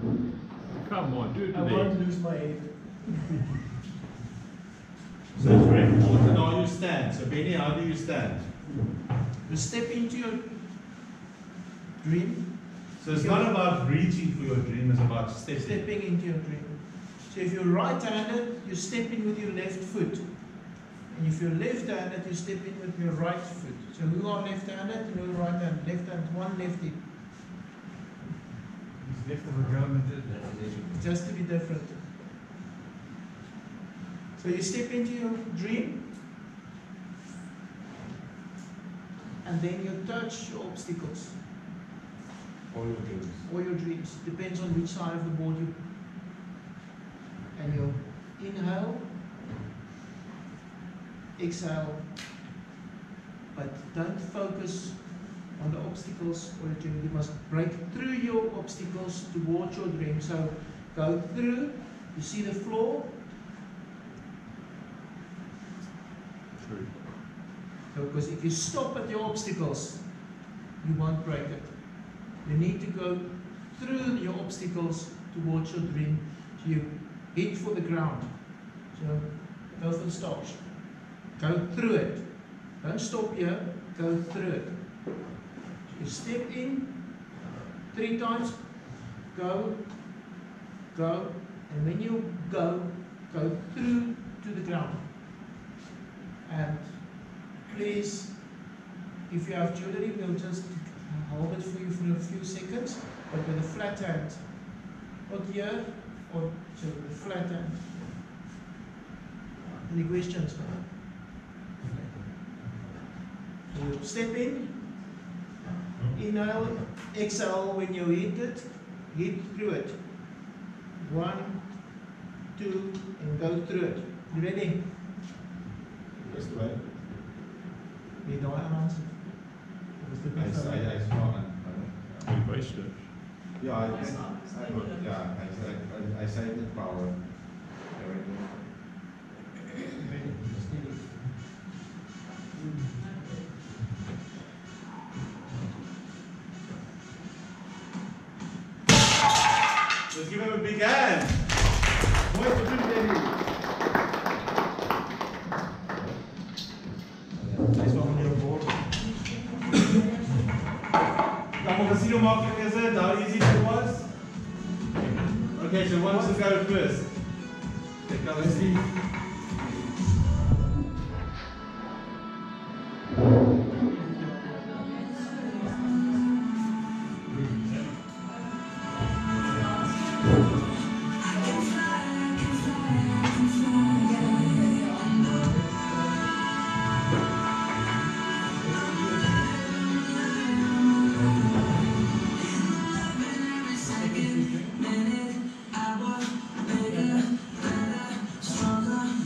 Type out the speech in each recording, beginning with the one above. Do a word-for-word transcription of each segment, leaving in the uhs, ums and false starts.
Come on, do it I today. won't lose my head. So it's very important how you stand. So Benny, how do you stand? You step into your dream, So it's not about reaching for your dream, it's about stepping. stepping into your dream. So if you're right-handed, you step in with your left foot. And if you're left-handed, you step in with your right foot. So who are left-handed and who are right-handed? Left-handed, one lefty. He's left of the ground. It has to be different. So you step into your dream, and then you touch your obstacles All your dreams. or your dreams. Depends on which side of the board you. And you inhale, exhale, but don't focus on the obstacles or your dream. You must break through your obstacles towards your dream. So go through, you see the floor. True. So, because if you stop at your obstacles, you won't break it. You need to go through your obstacles towards your dream. So you hit for the ground. So go for the stops. Go through it. Don't stop here, go through it. So you step in three times, go, go, and when you go, go through to the ground. And please, if you have jewelry, we'll just hold it for you for a few seconds, but with a flat hand. Not here, or so with a flat hand. Any questions? So you step in, inhale, exhale when you hit it, hit through it. One, two, and go through it. You ready? Just the way. Wie daai aan I, I, I saw it. Good question. Yeah, I, I, I, yeah, I, I, I saved the power. Very good. Let's give him a big hand. Mooi gedoen, Danny. Hij is wel meneer op boord. Allemaal gezien hoe makkelijk is het? How easy it was? Okay, so who wants to go first? Take out the seat. Minute, hour, later, better, stronger.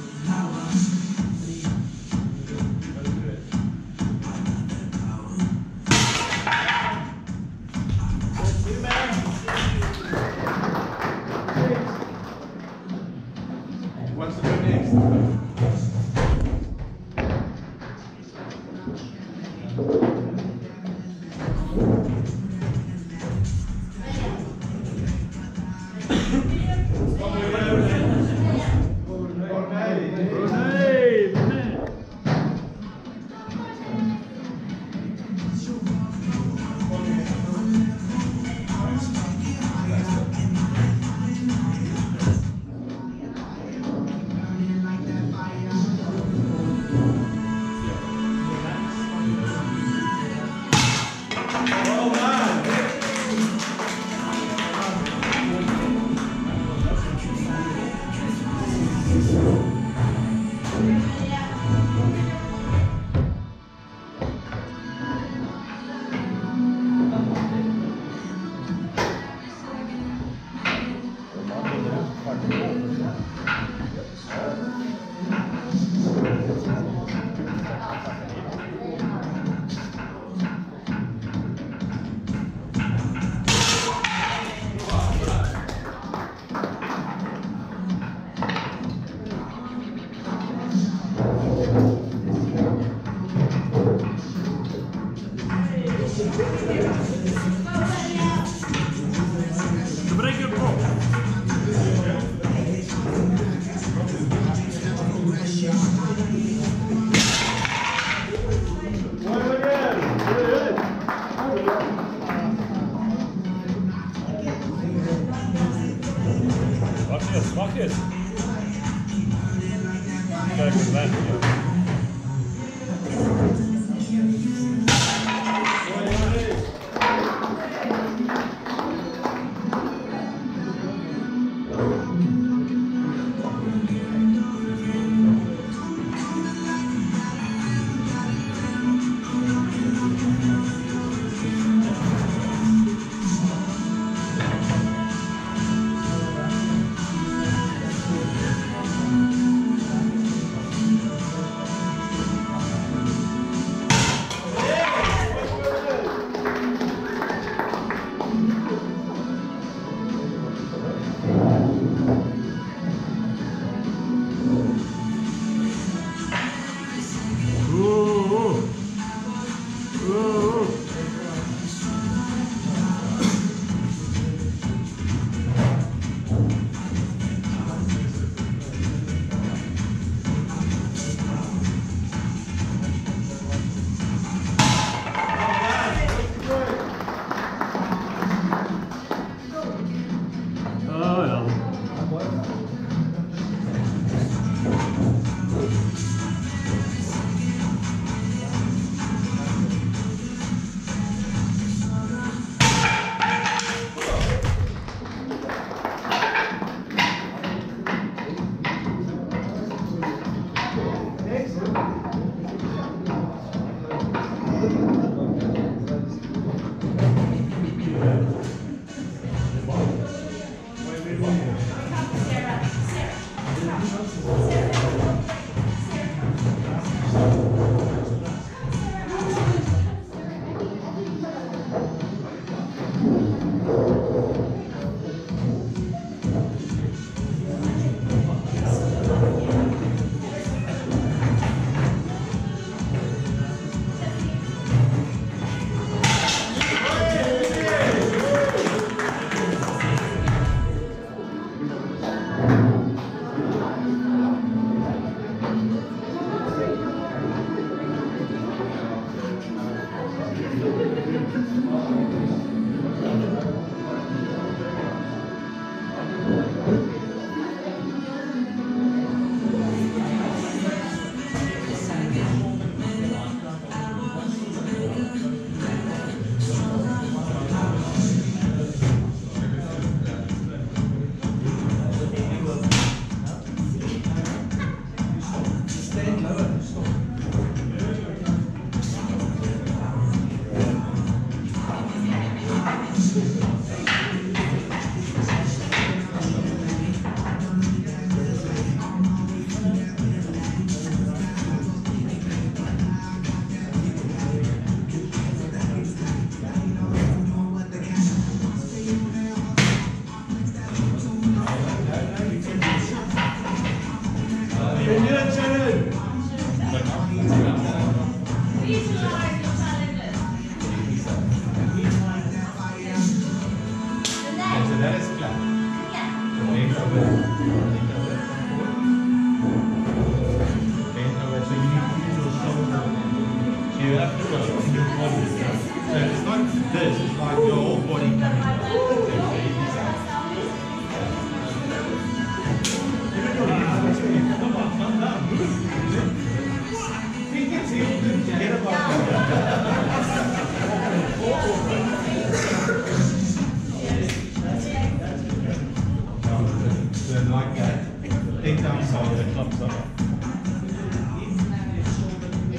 als het zwak is. Kijk eens weg.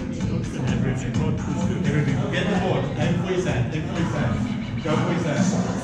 Get the board, aim for his hand, aim for his hand. Go for his hand.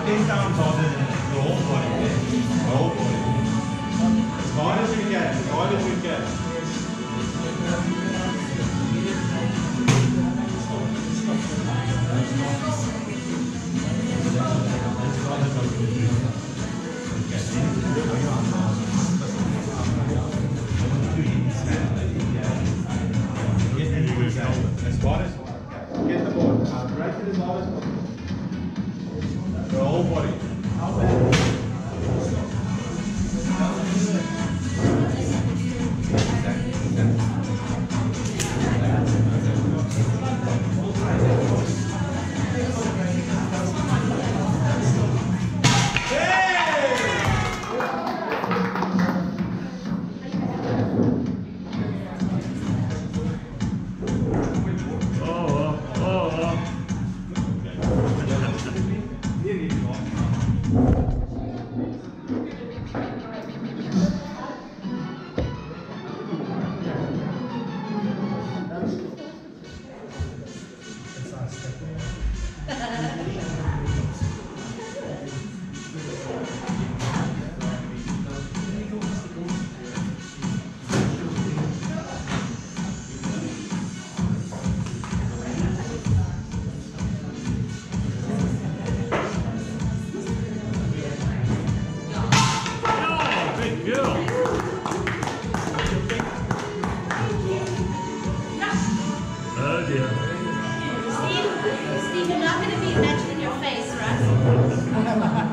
ten times harder than the whole body. The whole body. As hard as you can, as hard as you can. As hard as get the ball. Break it as hard as possible. The whole body. Steve, you're not going to be mentioned in your face, right?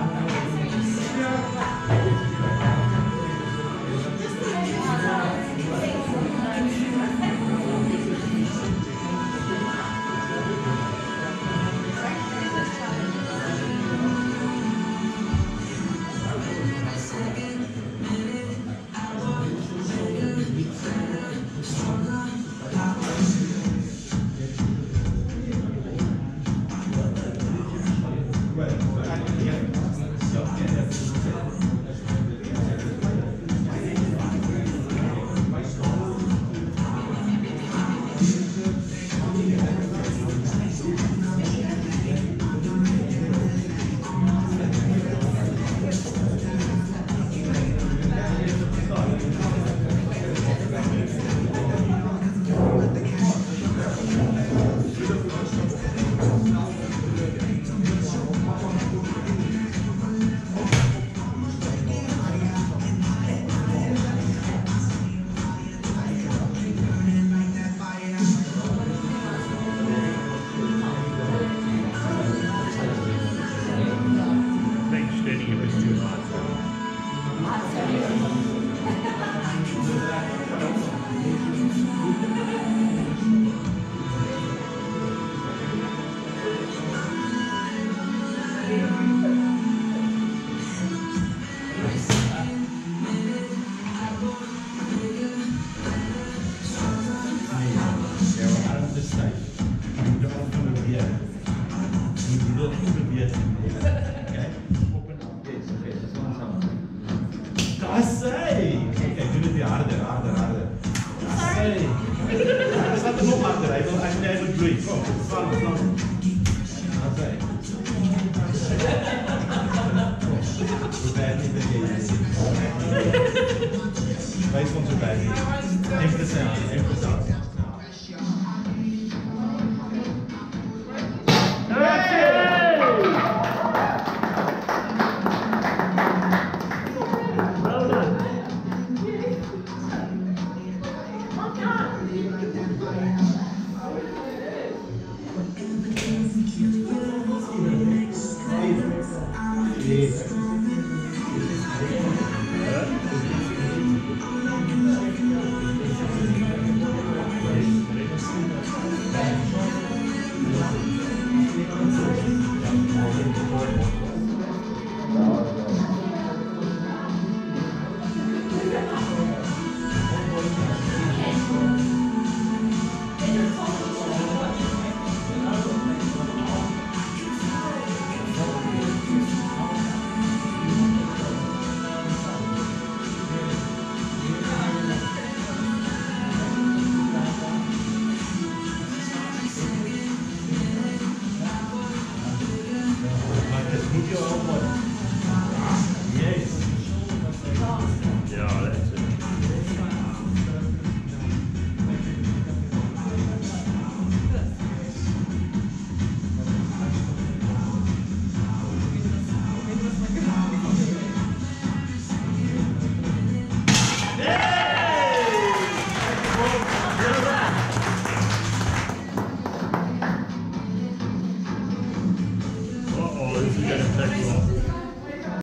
I say! Okay, doe dit weer harder, harder, harder. I say! Er staat er nog harder, hij wil, hij wil, hij wil groeien. Kom, slaan, slaan. I say. Zo bad niet vergeten. Wees van zo bad niet. Even de sound, even de sound. Oh, God. Move your elbow. Yes. Yeah, that's it. Uh-oh, this is gonna take long.